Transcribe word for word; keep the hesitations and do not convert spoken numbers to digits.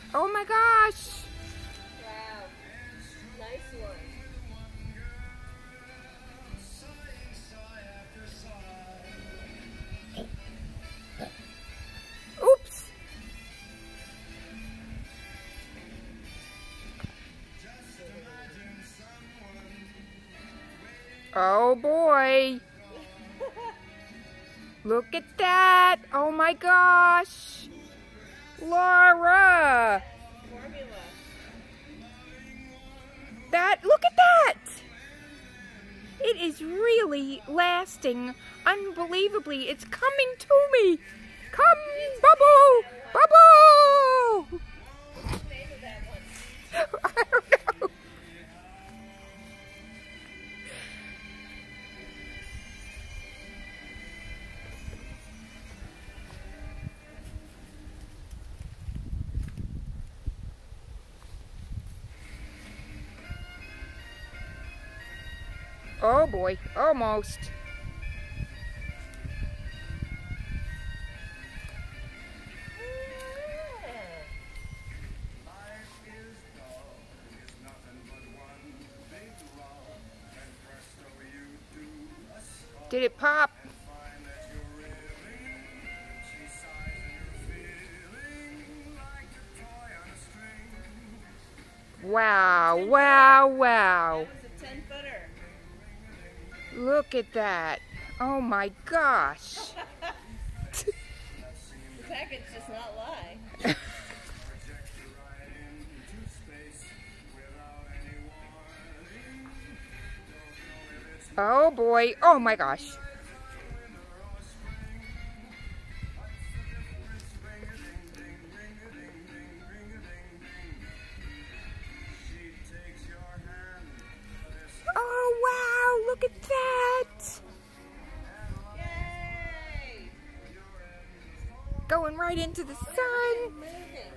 Oh my gosh. Wow. Nice one. Oops. Oh boy. Look at that. Oh my gosh. Laura. Formula. That, look at that. It is really lasting unbelievably. It's coming to me. Come, Bubble. Bubble. What's the name of that one? I don't know. Oh boy, almost. Did it pop? Wow, wow, wow. That was a ten footer. Look at that. Oh my gosh. The package does not lie. Oh boy. Oh my gosh. Oh wow, look at that. Yay! Going right into the sun. Moving.